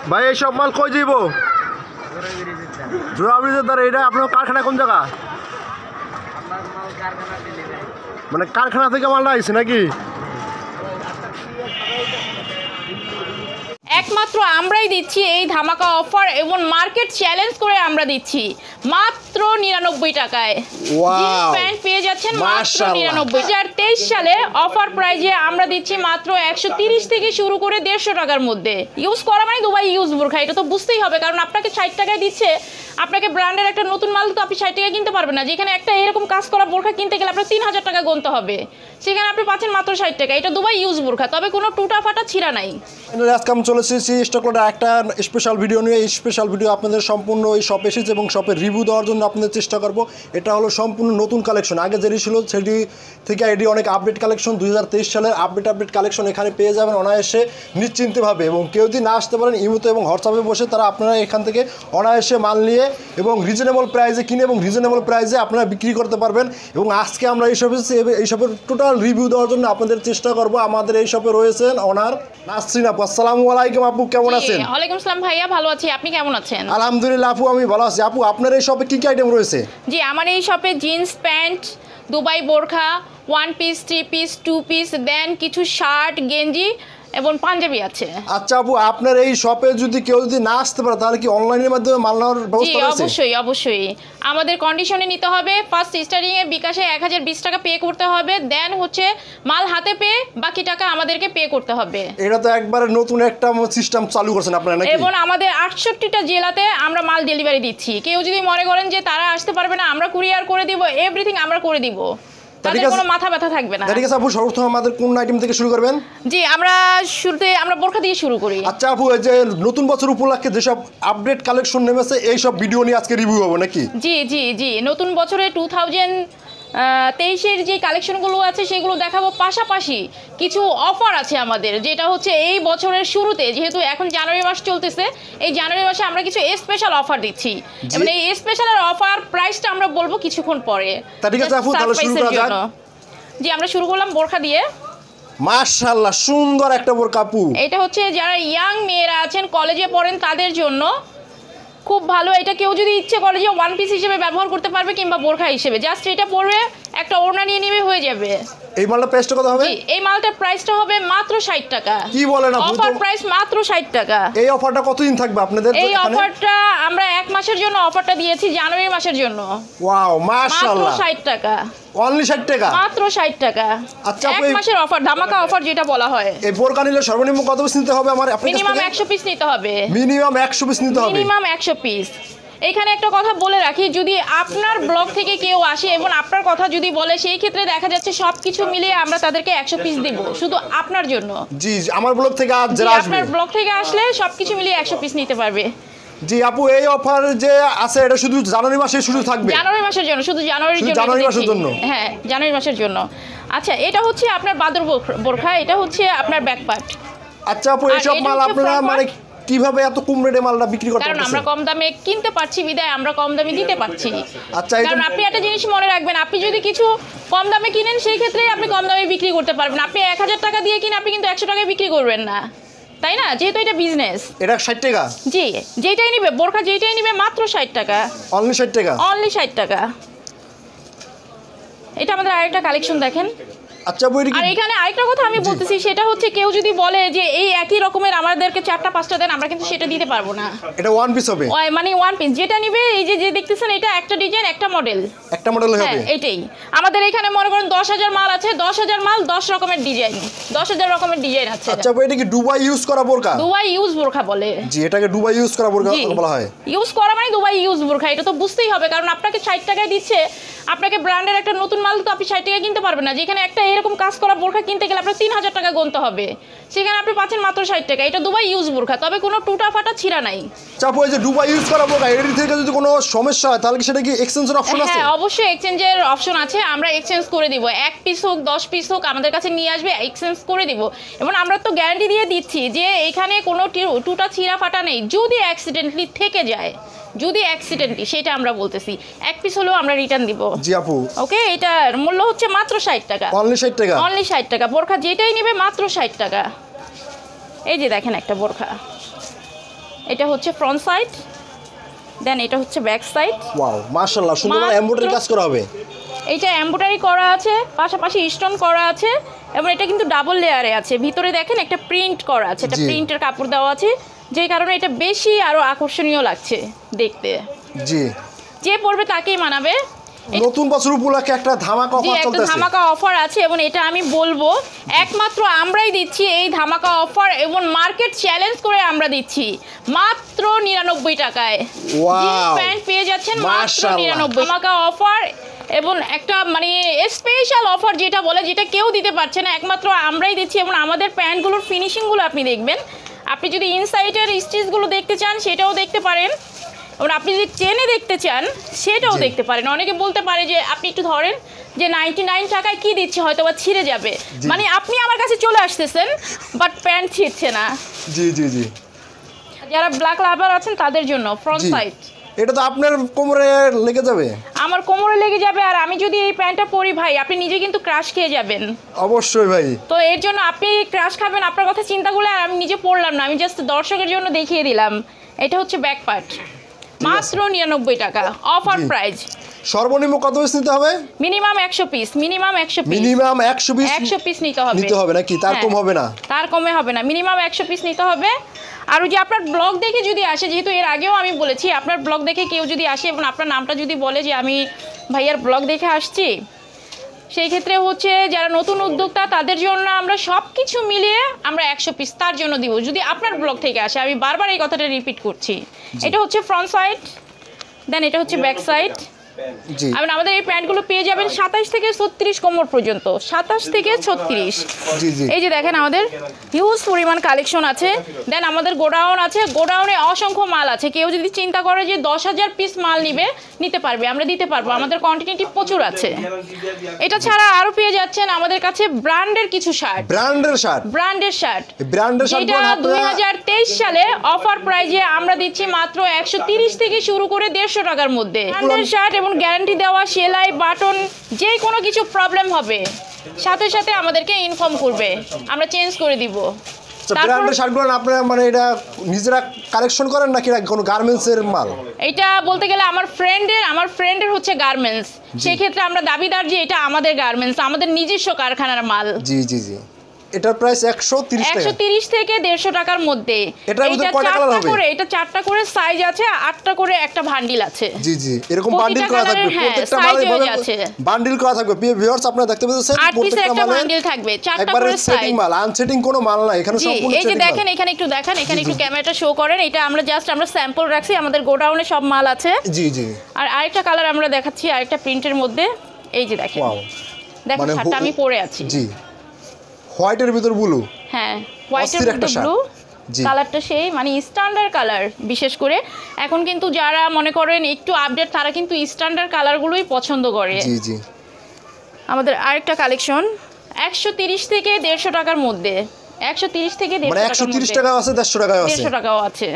ভাই এই সব মাল কই দিব? জোড়া ব্রিজের দ্বারা। এটা আপনার কারখানা কোন জায়গা? মানে কারখানা থেকে মালটা আইছে নাকি? একমাত্র আমরাই দিচ্ছি এই ধামাকা অফার এবং মার্কেট চ্যালেঞ্জ করে আমরা দিচ্ছি মাত্র 99 টাকায়। জিন্স প্যান্ট পেয়ে যাচ্ছেন মাত্র 99। 2023 সালে অফার প্রাইজে আমরা দিচ্ছি মাত্র 130 থেকে শুরু করে 150 টাকার মধ্যে। ইউজ করা মানে দুবাই ইউজ বোরখা, এটা তো বুঝতেই হবে, কারণ আপনাকে 60 টাকায় দিচ্ছে। আপনাকে ব্র্যান্ডের একটা নতুন মাল তো আপনি 60 টাকায় কিনতে পারবেন না, যেখানে একটা এরকম কাজ করা বোরখা কিনতে গেলে আপনার 3000 টাকা গুনতে হবে, সেখানে আপনি পাচ্ছেন মাত্র 60 টাকা। এটা দুবাই ইউজ বোরখা, তবে কোনো টুটা ফাটা ছিঁড়া নাই। আজকে আমি চলে এসেছি স্টকলোডে একটা স্পেশাল ভিডিও নিয়ে। এই স্পেশাল ভিডিও আপনাদের সম্পূর্ণ এই শপ এসেছে এবং শপের রিভিউ দেওয়ার জন্য আপনাদের চেষ্টা করব। এটা হলো সম্পূর্ণ নতুন কালেকশন, আগে যেটি ছিল সেটি থেকে এটি অনেক আপডেট কালেকশন। 2023 সালের আপডেট কালেকশন এখানে পেয়ে যাবেন অনায়াসে নিশ্চিন্তভাবে। এবং কেউ যদি না আসতে পারেন ইমোতে এবং হোয়াটসঅ্যাপে বসে, তারা আপনারা এখান থেকে অনায়াসে মাল নিয়ে এবং রিজনেবল প্রাইসে কিনে এবং রিজনেবল প্রাইসে আপনারা বিক্রি করতে পারবেন। এবং আজকে আমরা এই শপের টোটাল রিভিউ দেওয়ার জন্য আপনাদের চেষ্টা করব। আমাদের এই শপে রয়েছেন ওনার নাসরিন আপু। আসসালামু আলাইকুম আপু, কেমন আছেন? ওয়ালাইকুম আসসালাম ভাইয়া, ভালো আছি, আপনি কেমন আছেন? আলহামদুলিল্লাহ আপু, আমি ভালো আছি। আপু আপনার এই শপে কি কি আইটেম রয়েছে? জি, আমার এই শপে জিন্স প্যান্ট, দুবাই বোরখা, 1 পিস, 3 পিস, 2 পিস, দেন কিছু শার্ট, গেঞ্জি এবং পাঞ্জাবি আছে। আচ্ছা আপু, আপনার এই শপে যদি কেউ না আসতে পারে তাহলে কি অনলাইনের মাধ্যমে মাল নেওয়ার ব্যবস্থা আছে? জি অবশ্যই আমাদের কন্ডিশনে নিতে হবে। ফার্স্ট স্টার্টিং এ বিকাশে 1020 টাকা পে করতে হবে, দেন হচ্ছে মাল হাতে পেয়ে বাকি টাকা আমাদেরকে পে করতে হবে। এটা তো একবারে নতুন একটা সিস্টেম চালু করছেন আপনারা নাকি? এবং আমাদের 68টা জেলাতে আমরা মাল ডেলিভারি দিচ্ছি। কেউ যদি মনে করেন যে তারা আসতে পারবে না, আমরা কুরিয়ার করে দিব, এভরিথিং আমরা করে দিব, তাদের কোনো মাথা ব্যথা থাকবে না। ঠিক আছে আপু, সর্বপ্রথম আমাদের কোন আইটেম থেকে শুরু করবেন? জি, শুরুতে আমরা বোরখা দিয়ে শুরু করি। আচ্ছা আপু, এই যে নতুন বছর উপলক্ষে যেসব আপডেট কালেকশন নেমেছে এই সব ভিডিও নিয়ে আজকে রিভিউ হবে নাকি? জি নতুন বছরে 2023-এর যে কালেকশনগুলো আছে সেগুলো দেখাবো, পাশাপাশি কিছু অফার আছে আমাদের, যেটা হচ্ছে এই বছরের শুরুতে, যেহেতু এখন জানুয়ারি মাস চলতেছে, এই জানুয়ারি মাসে আমরা কিছু স্পেশাল অফার দিচ্ছি। মানে এই স্পেশালের অফার প্রাইসটা আমরা বলবো কিছুক্ষণ পরে। ঠিক আছে আপু, তাহলে শুরু করা যাক। জি, আমরা শুরু করলাম বোরখা দিয়ে। মাশাআল্লাহ, সুন্দর একটা বোরখা আপু। এটা হচ্ছে যারা ইয়াং মেয়েরা আছেন, কলেজে পড়েন, তাদের জন্য খুব ভালো। এটা কেউ যদি ইচ্ছে কলেজে 1 পিস হিসেবে ব্যবহার করতে পারবে কিংবা বোরখা হিসেবে, জাস্ট এটা পরবে, একটা ওড়না নিয়ে নিবে, হয়ে যাবে। এই মালটার প্রাইসটা কত হবে? এই মালটার প্রাইসটা হবে মাত্র 60 টাকা। কি বলেন আপু? অফার প্রাইস মাত্র 60 টাকা। এই অফারটা কতদিন থাকবে আপনাদের এখানে? এই অফারটা আমরা 1 মাসের জন্য অফারটা দিয়েছি, জানুয়ারি মাসের জন্য। ওয়াও, মাশাআল্লাহ, মাত্র 60 টাকা। অনলি 60 টাকা? মাত্র 60 টাকা। আচ্ছা, 1 মাসের অফার, ধামাকা অফার যেটা বলা হয়। এই বোরখা নিলে সর্বনিম্ন কত পিস নিতে হবে আমার? মিনিমাম 100 পিস নিতে হবে। মিনিমাম 100 পিস নিতে হবে? Minimum 100 piece. এইখানে একটা কথা বলে রাখি, যদি আপনার ব্লগ থেকে কেউ আসে এবং আপনার কথা যদি বলে, সেই ক্ষেত্রে দেখা যাচ্ছে সবকিছু মিলিয়ে আমরা তাদেরকে 100 পিস দিব, শুধু আপনার জন্য। জি, আমার ব্লগ থেকে যারা আসবে, আপনার ব্লগ থেকে আসলে সবকিছু মিলিয়ে 100 পিস নিতে পারবে। জি আপু, এই অফার যে আছে এটা শুধু জানুয়ারি মাসে শুরু থাকবে? জানুয়ারি মাসের জন্য, শুধু জানুয়ারি মাসের জন্য। হ্যাঁ, জানুয়ারি মাসের জন্য। আচ্ছা, এটা হচ্ছে আপনার বাদর বোরখা, এটা হচ্ছে আপনার ব্যাক পার্ট। আচ্ছা আপু, এই সব মাল আপনারা মানে কিভাবে এত কম রেটে মালটা বিক্রি করতে পারছেন? কারণ আমরা কম দামে কিনতে পারছি বিদায় আমরা কম দামে দিতে পারছি। আচ্ছা, কারণ আপনি একটা জিনিস মনে রাখবেন, আপনি যদি কিছু কম দামে কিনেন সেই ক্ষেত্রে আপনি কম দামে বিক্রি করতে পারবেন। আপনি 1000 টাকা দিয়ে কিনে আপনি কিন্তু 100 টাকায় বিক্রি করবেন না, তাই না? যেহেতু এটা বিজনেস। এটা 60 টাকা? জি, যেটাই নিবে বোরখা, যেটাই নিবে মাত্র 60 টাকা। অনলি 60 টাকা? অনলি 60 টাকা। এটা আমাদের আরেকটা কালেকশন দেখেন। আচ্ছা আপু, আর এখানে আরেকটা কথা আমি বলতেছি, সেটা হচ্ছে কেউ যদি বলে যে এই একই রকমের আমাদেরকে 4টা 5টা দেন, আমরা কিন্তু সেটা দিতে পারবো না। এটা 1 পিস হবে? মানে 1 পিস যেটা নিবে, এই যে দেখতেছেন, এটা একটা ডিজাইন, একটা মডেল, একটা মডেল হবে। হ্যাঁ, এটাই আমাদের এখানে মনে করেন 10,000 মাল আছে, 10,000 মাল 10 রকমের ডিজাইন, 10,000 রকমের ডিজাইন আছে। আচ্ছা আপু, এটা কি দুবাই ইউজ করা বোরখা? দুবাই ইউজ বোরখা বলে। জি, এটাকে দুবাই ইউজ করা বোরখা বলা হয়। ইউজ করা মানে দুবাই ইউজ বোরখা, এটা তো বুঝতেই হবে, কারণ আপনাকে 60 টাকায় দিচ্ছে। আপনাকে ব্র্যান্ডের একটা নতুন মাল তো আপনি 60 টাকায় কিনতে পারবেন না, যেখানে একটা এরকম কাজ করা বোরখা কিনতে গেলে আপনার 3000 টাকা গুনতে হবে, সেখানে আপনি পাচ্ছেন মাত্র 60 টাকা। এটা দুবাই ইউজ বোরখা, তবে কোনো টুটা ফাটা ছিঁড়া নাই। চাপো, এই যে দুবাই ইউজ করা বোরখা, এর থেকে যদি কোনো সমস্যা হয় তাহলে কি সেটা কি এক্সচেঞ্জের অপশন আছে? হ্যাঁ, অবশ্যই এক্সচেঞ্জের অপশন আছে, আমরা এক্সচেঞ্জ করে দিব। 1 পিস হোক 10 পিস হোক আমাদের কাছে নিয়ে আসবে, এক্সচেঞ্জ করে দিব। এবং আমরা তো গ্যারান্টি দিয়ে দিচ্ছি যে এখানে কোনো টুটা ছিঁড়া ফাটা নেই। যদি অ্যাক্সিডেন্টলি থেকে যায়, যদি অ্যাক্সিডেন্টলি, সেটা আমরা বলতেছি 1 পিস হলেও আমরা রিটার্ন দিব। জি আপু। ওকে, এটার মূল্য হচ্ছে মাত্র 60 টাকা। অনলি 60 টাকা? অনলি 60 টাকা। বোরখা যেটাই নেবে মাত্র 60 টাকা। এই যে দেখেন একটা বোরখা, এটা হচ্ছে ফ্রন্ট সাইড, দেন এটা হচ্ছে ব্যাক সাইড। ওয়াও মাশাআল্লাহ, সুন্দর এমব্রয়ডারি কাজ করা হবে। এইটা এমব্রয়ডারি করা আছে, পাশাপাশি স্টোন করা আছে, এবং এটা কিন্তু ডাবল লেয়ারে আছে। ভিতরে দেখেন একটা প্রিন্ট করা আছে, এটা প্রিন্টের কাপড় দেওয়া আছে, যে কারণে এটা বেশি আরো আকর্ষণীয় লাগছে দেখতে। জি, যে পরবে তাকেই মানাবে। নতুন বছর উপলক্ষে একটা ধামাকা অফার চলতেছে। একটা ধামাকা অফার আছে, এবং এটা আমি বলবো একমাত্র আমরাই দিচ্ছি এই ধামাকা অফার, এবং মার্কেট চ্যালেঞ্জ করে আমরা দিচ্ছি মাত্র 99 টাকায়। জিন্স প্যান্ট পেয়ে যাচ্ছেন মাত্র 99। ধামাকা অফার এবং একটা মানে স্পেশাল অফার যেটা বলে, যেটা কেউ দিতে পারছে না, একমাত্র আমরাই দিচ্ছি। এবং আমাদের প্যান্টগুলোর ফিনিশিংগুলো আপনি দেখবেন। আপনি যদি ইনসাইডের স্টিচগুলো দেখতে চান সেটাও দেখতে পারেন, এবং আপনি যদি চেনে দেখতে চান সেটাও দেখতে পারেন। অনেকে বলতে পারে যে আপনি একটু ধরেন যে 99 টাকায় কি দিচ্ছি, হয়তো বা ছিঁড়ে যাবে, মানে আপনি আমার কাছে চলে আসতেছেন বাট প্যান্ট ছিঁড়ছে না। জি জি জি, যারা ব্ল্যাক লাভার আছেন তাদের জন্য ফ্রন্ট সাইড। এটা তো আপনার কোমরে লেগে যাবে। আমার কোমরে লেগে যাবে, আর আমি যদি এই প্যান্টটা পরি ভাই, আপনি নিজে কিন্তু ক্রাশ খেয়ে যাবেন। অবশ্যই ভাই। তো এর জন্য আপনি ক্রাশ খাবেন আপনার কথা চিন্তা করলে, আর আমি নিজে পড়লাম না, আমি জাস্ট দর্শকের জন্য দেখিয়ে দিলাম। এটা হচ্ছে ব্যাক পার্ট, মাত্র 99 টাকা অফার প্রাইস। সর্বনিম্ন কত পিস নিতে হবে? Minimum 100 piece, minimum 100 piece, minimum 100 piece নিতে হবে। নিতে হবে নাকি? তার কম হবে না? তার কমে হবে না, মিনিমাম 100 পিস নিতে হবে। আর ওই যে আপনার ব্লগ দেখে যদি আসে, যেহেতু এর আগেও আমি বলেছি, আপনার ব্লগ দেখে কেউ যদি আসে এবং আপনার নামটা যদি বলে যে আমি ভাইয়ার ব্লগ দেখে আসছি, সেই ক্ষেত্রে হচ্ছে যারা নতুন উদ্যোক্তা তাদের জন্য আমরা সব কিছু মিলিয়ে আমরা 100 পিস তার জন্য দিব, যদি আপনার ব্লগ থেকে আসে। আমি বারবার এই কথাটা রিপিট করছি। এটা হচ্ছে ফ্রন্ট সাইড, দেন এটা হচ্ছে ব্যাক সাইড। আর আমাদের এই প্যান্টগুলো পেয়ে যাবেন 27 থেকে 36 কোমর পর্যন্ত, 27 থেকে 36। এই যে দেখেন আমাদের হিউজ পরিমাণ কালেকশন আছে। দেন আমাদের গোডাউন আছে, গোডাউনে অসংখ্য মাল আছে। কেউ যদি চিন্তা করে যে 10,000 পিস মাল নিতে পারবে, আমরা দিতে পারবো, আমাদের কোয়ান্টিটি প্রচুর আছে। এটা ছাড়া আরো পেয়ে যাচ্ছেন আমাদের কাছে ব্র্যান্ডের কিছু শার্ট, ব্র্যান্ডের শার্ট যেটা 2023 সালে অফার প্রাইজে আমরা দিচ্ছি মাত্র 130 থেকে শুরু করে 150 টাকার মধ্যে। ব্র্যান্ডের শার্ট এবং গ্যারান্টি দেওয়া, সেলাই বাটন যে কোনো কিছু প্রবলেম হবে সাথে সাথে আমাদেরকে ইনফর্ম করবে, আমরা চেঞ্জ করে দিব। ব্র্যান্ডের শার্টগুলো আপনারা মানে এটা নিজেরা কালেকশন করেন নাকি কোনো গার্মেন্টসের মাল? এটা বলতে গেলে আমার ফ্রেন্ডের হচ্ছে গার্মেন্টস, সেই ক্ষেত্রে আমরা দাবিদার যে এটা আমাদের গার্মেন্টস, আমাদের নিজস্ব কারখানার মাল। জি জি জি। এটার প্রাইস 130 থেকে 150 টাকার মধ্যে। এটার মধ্যে কয়টা কালার হবে? এটা 4টা করে সাইজ আছে, 8টা করে একটা বান্ডিল আছে। জি জি, এরকম বান্ডিল করা থাকবে, প্রত্যেকটা মালে বান্ডিল করা থাকবে। ভিউয়ার্স আপনারা দেখতে পাচ্ছেন প্রত্যেকটা মালে বান্ডিল থাকবে, 4টা করে সাইজ। সেটিং মাল, আনসেটিং কোনো মাল না এখানে, সম্পূর্ণ সেটিং মাল। এই যে দেখেন, এখানে একটু ক্যামেরাটা শো করেন। এটা আমরা স্যাম্পল রাখছি, আমাদের গোডাউনে সব মাল আছে। জি জি। আর আরেকটা কালার আমরা দেখাচ্ছি, আরেকটা প্রিন্টের মধ্যে। এই যে দেখেন, দেখেন শার্টটা আমি পরে আছি। জি, হোয়াইটের ভিতর ব্লু। হ্যাঁ, হোয়াইটের ভিতর ব্লু কালারটা সেই মানে স্ট্যান্ডার্ড কালার। বিশেষ করে এখন কিন্তু যারা মনে করেন একটু আপডেট, তারা কিন্তু স্ট্যান্ডার্ড কালারগুলোই পছন্দ করে। জি জি। আমাদের আরেকটা কালেকশন 130 থেকে 150 টাকার মধ্যে, 130 থেকে 150 মানে 130 টাকাও আছে, 150 টাকাও আছে, 150 টাকাও আছে।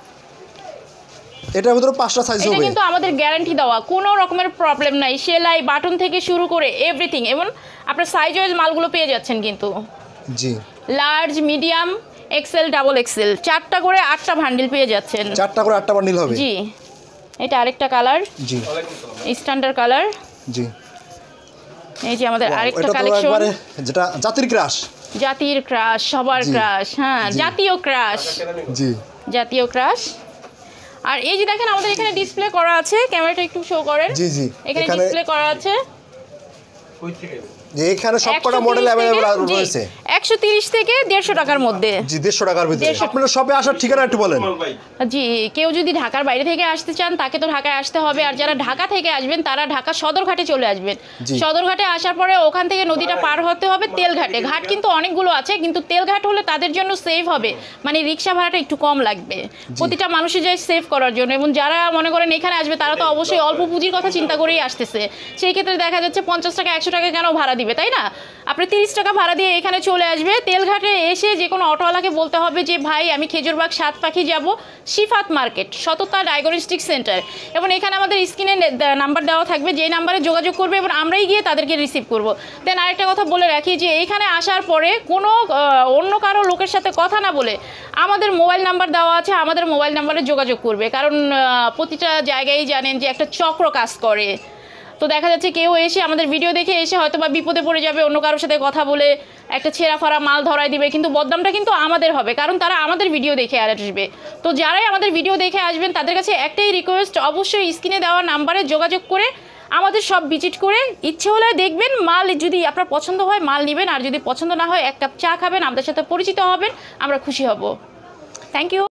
এটার ভিতরে 5টা সাইজ হবে। এটা কিন্তু আমাদের গ্যারান্টি দেওয়া, কোনো রকমের প্রবলেম নাই। সেলাই বাটন থেকে শুরু করে এভরিথিং, এবং আপনার সাইজ ওয়াইজ মালগুলো পেয়ে যাচ্ছেন কিন্তু। জি, large, medium, XL, double XL, 4টা করে 8টা বান্ডিল পেয়ে যাচ্ছেন। 4টা করে 8টা বান্ডিল হবে। জি, এটা আরেকটা কালার। জি, স্ট্যান্ডার্ড কালার। জি, এই যে আমাদের আরেকটা কালেকশন, যেটা জাতির ক্রাশ, সবার ক্রাশ। হ্যাঁ, জাতীয় ক্রাশ। জি, জাতীয় ক্রাশ। আর এই যে দেখেন আমাদের এখানে ডিসপ্লে করা আছে, ক্যামেরাটা একটু শো করেন। জি জি, এখানে ডিসপ্লে করা আছে। কই থেকে? এখানে সবকটা মডেল अवेलेबल রয়েছে 130 থেকে 150 টাকার মধ্যে। জি, 150 টাকার ভিতরে। আপনারা শপে আসার ঠিকানা একটু বলেন। জি, কেউ যদি ঢাকার বাইরে থেকে আসতে চান তাকে তো ঢাকায় আসতে হবে, আর যারা ঢাকা থেকে আসবেন তারা ঢাকা সদরঘাটে চলে আসবেন। সদরঘাটে আসার পরে ওখান থেকে নদীটা পার হতে হবে তেলঘাটে। ঘাট কিন্তু অনেকগুলো আছে, কিন্তু তেলঘাট হলে তাদের জন্য সেফ হবে, মানে রিকশা ভাড়াটা একটু কম লাগবে প্রতিটা মানুষের যায় সেভ করার জন্য। এবং যারা মনে করেন এখানে আসবে তারা তো অবশ্যই অল্প পুঁজির কথা চিন্তা করেই আসতেছে, সেই ক্ষেত্রে দেখা যাচ্ছে 50 টাকা 100 টাকা কেন ভাড়া দিবে, তাই না? আপনি 30 টাকা ভাড়া দিয়ে এখানে চলে আসবে, তেলঘাটে এসে যে কোনো অটোওয়ালাকে বলতে হবে যে ভাই আমি খেজুরবাগ সাতপাখি যাব, Shifat market, Sotota diagnostic centre, এবং এখানে আমাদের স্ক্রিনে নাম্বার দেওয়া থাকবে, যেই নাম্বারে যোগাযোগ করবে এবং আমরাই গিয়ে তাদেরকে রিসিভ করব। দেন আরেকটা কথা বলে রাখি যে এইখানে আসার পরে কোনো অন্য কারো লোকের সাথে কথা না বলে আমাদের মোবাইল নাম্বার দেওয়া আছে, আমাদের মোবাইল নাম্বারে যোগাযোগ করবে, কারণ প্রতিটা জায়গায় জানেন যে একটা চক্র কাজ করে। তো দেখা যাচ্ছে কেউ এসে আমাদের ভিডিও দেখে এসে হয়তো বা বিপদে পড়ে যাবে, অন্য কারোর সাথে কথা বলে একটা ছেঁড়া ফাড়া মাল ধরায় দিবে, কিন্তু বদনামটা কিন্তু আমাদের হবে, কারণ তারা আমাদের ভিডিও দেখে আসবে। তো যারাই আমাদের ভিডিও দেখে আসবেন তাদের কাছে একটাই রিকোয়েস্ট, অবশ্যই স্ক্রিনে দেওয়া নাম্বারে যোগাযোগ করে আমাদের সব ভিজিট করে ইচ্ছে হলে দেখবেন, মাল যদি আপনার পছন্দ হয় মাল নেবেন, আর যদি পছন্দ না হয় এক কাপ চা খাবেন, আমাদের সাথে পরিচিত হবেন, আমরা খুশি হব। Thank you.